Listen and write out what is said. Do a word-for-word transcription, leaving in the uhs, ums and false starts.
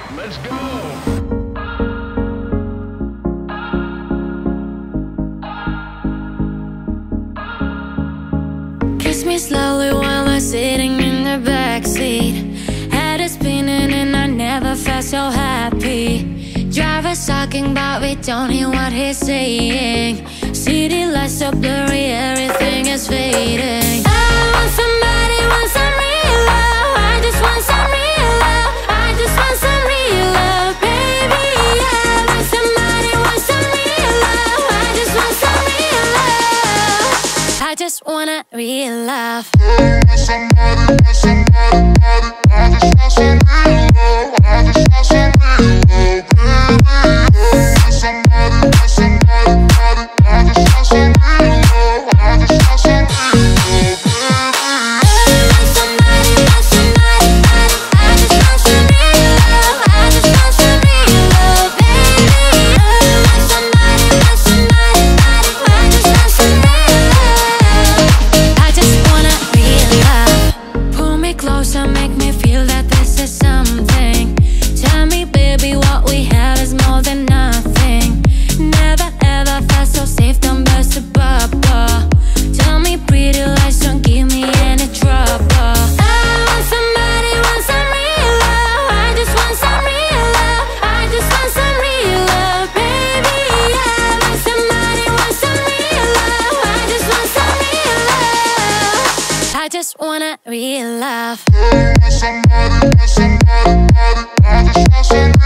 Let's go! Kiss me slowly while I'm sitting in the backseat. Head is spinning and I never felt so happy. Driver's talking but we don't hear what he's saying. City lights so blurry, everything is fading. I want somebody, want some real love. I just want some real love. I just want some real love, baby. I want somebody, want some real love. I just want some real love. I just want a real love. Somebody, somebody, I just want some real love. I just want some real love, baby. Somebody, somebody, I just want some real love. I just want some real love, baby. Somebody, somebody, I just want some real love. I just want some real love, baby. Somebody, somebody, I just want some real love. I just want a real love. Pull me closer, make me feel that this is something. Tell me, baby, what we have is more than nothing. Never ever felt so safe, don't burst a bubble. Tell me pretty lies, don't give me any trouble. I want somebody, want some real love. I just want some real love. I just want some real love, baby. I want somebody, want some real love. I just want some real love. I just want a real love. Somebody, somebody, I just want some